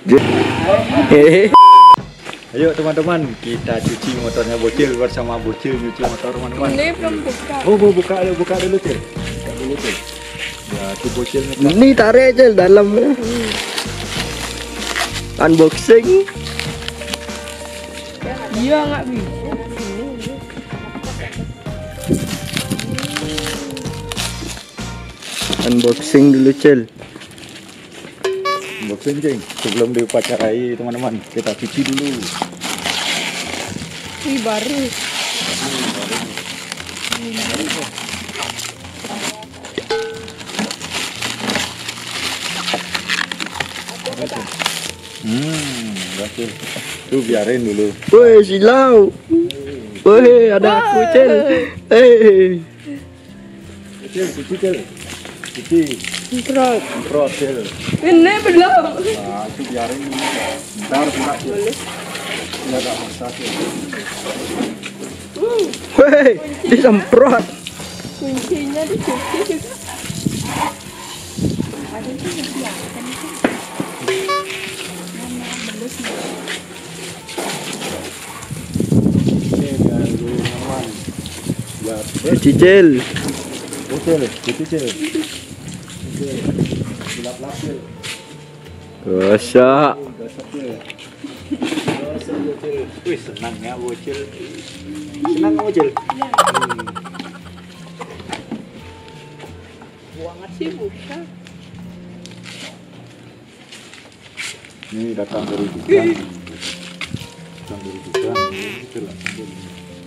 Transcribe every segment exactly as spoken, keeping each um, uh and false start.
Ayo teman-teman, kita cuci motornya Bocil bersama Bocil cuci motor teman-teman. Ini belum buka. Oh, mau buka dulu, buka dulu Cil. Buka dulu Cil. Ya, tuh Bocil nih. Ini tarik aja dalamnya. Unboxing. Iya nggak bi? Unboxing dulu Cil. Unboxing Cil. Sebelum diupacarai teman-teman, kita cuci dulu. Wih baru. Hmm, berhasil. Tuh biarin dulu. Woi silau. Woi ada aku Cil. Eh. Cil, cuci Cil. Cuci. Semprot. Semprot Cil. Ini belum. Nah, itu biarin dulu. Bentar, bentar Cil. Ya tak masak Cil. Woi disemprot. Kuncinya dicuci juga. Ada tuh yang biasa. Ini biar dulu teman-teman. Biar Cuci Cil. Cil, cuci Cil. Cil. Lap-lap Cil. Gosok. Gosok Cil. Gosok Bocil. Wih, senang ya Bocil. Senang nggak Bocil? Hmm. Buangan sih buka. Ini datang dari Jepang. Datang dari Jepang. Itu langsung dulu.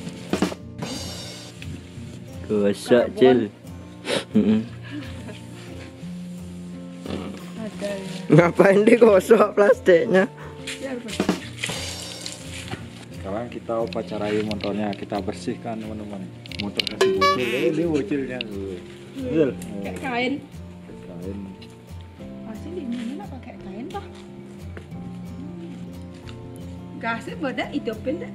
Gosok Cil. Mm-mm. Ada ya. Ngapain digosok plastiknya? Sekarang kita upacarai motornya, kita bersihkan teman-teman. Motor kasih Bocil, eh ini Bocilnya. Bocil. Kayak kain. Kain. Masih di mana pakai kain toh? Gasnya pada hidupin deh.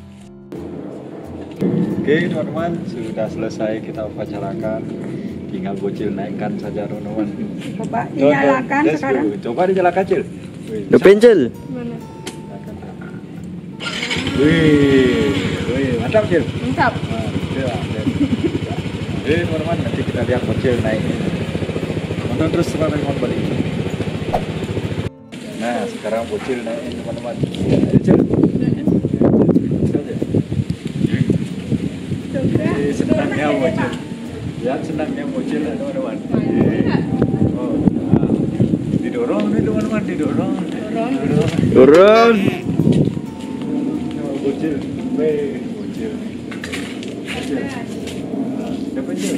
Oke teman-teman, sudah selesai kita upacarakan. Tinggal Bocil naikkan saja teman-teman. Coba Tuh, tuh, dinyalakan let's sekarang. go. Coba dinyalakan Cil. Wih, Depan Cil. Mana? nyalakan, Cil. Wih, wih, mantap Cil. Mantap. Nah, Cil, Cil. Jadi teman-teman, nanti kita lihat Bocil naik. Nonton terus sampai mau balik. Nah, sekarang Bocil naik teman-teman. Ayo Cil. Eh, senangnya Bocil. Lihat senangnya Bocil ya teman-teman. Eh. Oh, nah. Didorong nih teman-teman, didorong. Didorong. Turun. Oh, Bocil. Weh, Bocil. Bocil. Nah, siapa Cil?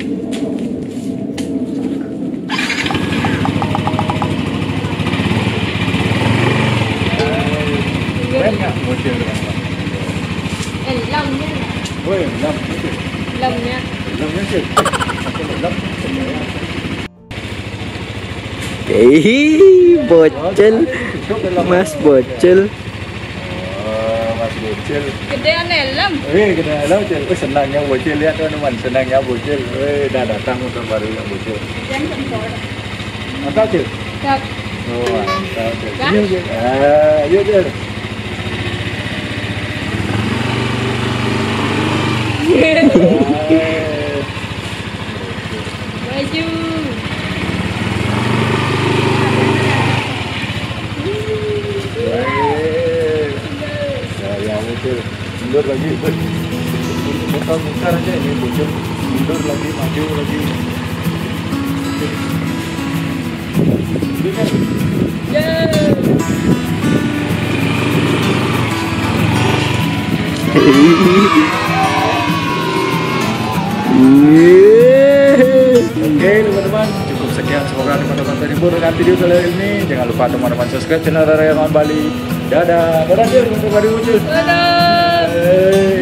Keren nggak Bocil teman-teman? Eh, lamnya. Weh, lam, Bocil. Lamnya. Lamnya Cil. Satu lam. Ih, Bocil. Mas Bocil. Oh, Mas Bocil. Gedean lam. Wih, kita tahu Cil. Wih, senangnya Bocil, lihat teman-teman, senangnya Bocil. Wih, dah datang motor baru yang Bocil. Yang sempol. Mantap Cil. Siap. Oh, mantap Cil. Kan? Yuk Cil. Ah, yuk Cil. Ah. Baju. Wih. Sayang Bocil. Mundur lagi. Muter-muter aja ini Bocil. Mundur lagi, maju lagi. Ini kan. Oke teman-teman, cukup sekian, semoga teman-teman terhibur dengan video kali ini. Jangan lupa teman-teman subscribe channel Raya Bali. Dadah, dadah Cil, untuk Bali Bocil. Dadah. Hey.